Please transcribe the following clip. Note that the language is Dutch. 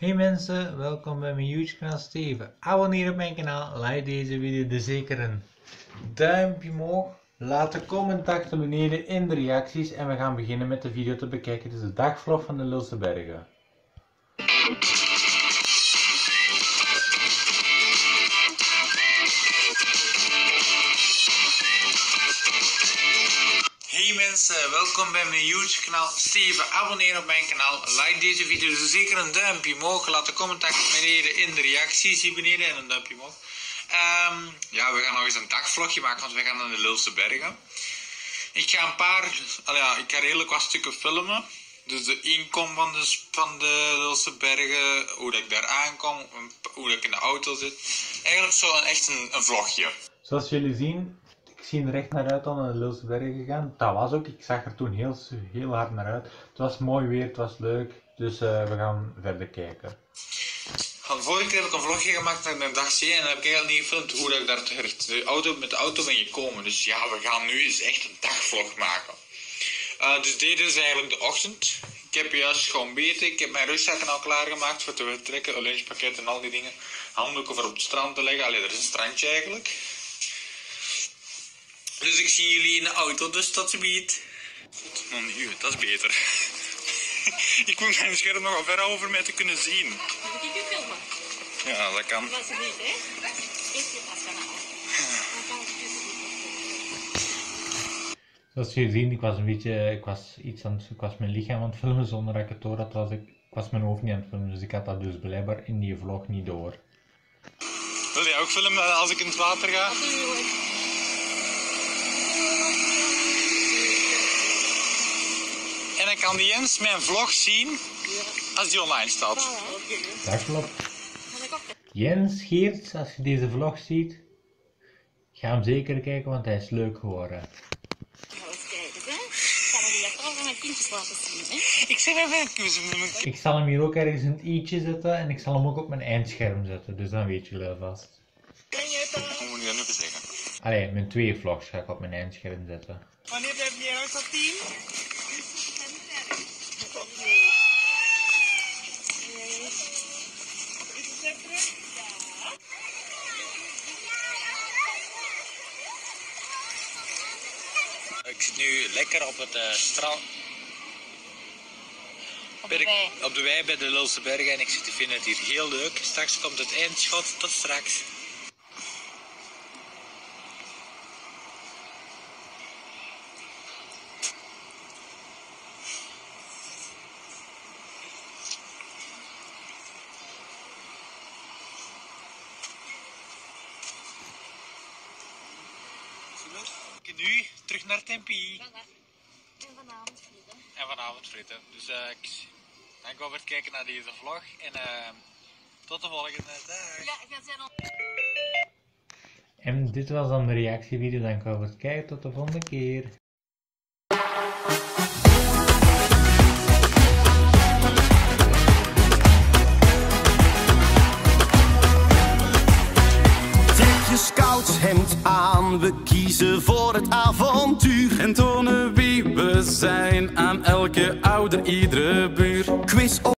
Hey mensen, welkom bij mijn YouTube kanaal Steven. Abonneer op mijn kanaal, like deze video, dus zeker een duimpje omhoog. Laat een comment achter beneden in de reacties en we gaan beginnen met de video te bekijken. Het is de dagvlog van de Lulse Bergen. Hey mensen, welkom bij mijn YouTube kanaal Steven. Abonneer op mijn kanaal, like deze video, dus zeker een duimpje omhoog. Laat een comment achter beneden in de reacties hier beneden en een duimpje omhoog. Ja, we gaan nog eens een dagvlogje maken, want we gaan naar de Lulse Bergen. Ik ga redelijk wat stukken filmen. Dus de inkom van de Lulse Bergen, hoe dat ik daar aankom, hoe dat ik in de auto zit. Eigenlijk zo echt een vlogje. Zoals jullie zien, ik zie er echt naar uit om naar de Lulse Bergen gegaan. Dat was ook, ik zag er toen heel hard naar uit. Het was mooi weer, het was leuk, dus we gaan verder kijken. De vorige keer heb ik een vlogje gemaakt naar de dag C en dan heb ik eigenlijk niet gefilmd hoe dat ik daar terecht met de auto ben gekomen. Dus ja, we gaan nu eens echt een dagvlog maken. Dus dit is eigenlijk de ochtend. Ik heb juist gewoon ontbeten. Ik heb mijn rugzakken al klaargemaakt voor te vertrekken. Een lunchpakket en al die dingen. Handdoeken voor op het strand te leggen. Allee, er is een strandje eigenlijk. Dus ik zie jullie in de auto, dus tot ziens. Nog niet uit, dat is beter. Ik moet mijn scherm nog ver over mij te kunnen zien. Moet ik je filmen? Ja, dat kan. Dat is niet, hè? Eerst je paskanaal. Zoals jullie zien, ik was mijn lichaam aan het filmen zonder dat ik het door had. Ik was mijn hoofd niet aan het filmen, dus ik had dat dus blijkbaar in die vlog niet door. Wil jij ook filmen als ik in het water ga? En dan kan Jens mijn vlog zien als die online staat. Dat klopt. Jens Geerts, als je deze vlog ziet, ga hem zeker kijken, want hij is leuk geworden. Ik zal hem hier ook ergens in het i'tje zetten en ik zal hem ook op mijn eindscherm zetten, dus dan weet jullie alvast. Hoe moet ik dat nu zeggen? Allee, mijn 2 vlogs ga ik op mijn eindscherm zetten. Wanneer blijf je uit dat team? Ik zit nu lekker op het strand. Op de wei bij de Lulse Bergen en ik vind het hier heel leuk. Straks komt het eindschot, tot straks. Nu terug naar Tempi. En vanavond frieten. En vanavond frieten. Dus ik ga weer kijken naar deze vlog en tot de volgende dag. Ja, ik ga zeggen. En dit was dan de reactievideo. Dank voor het kijken. Tot de volgende keer. Je scoutshemd aan, we kiezen voor het avontuur en tonen wie we zijn aan elke ouder, iedere buur. Quiz op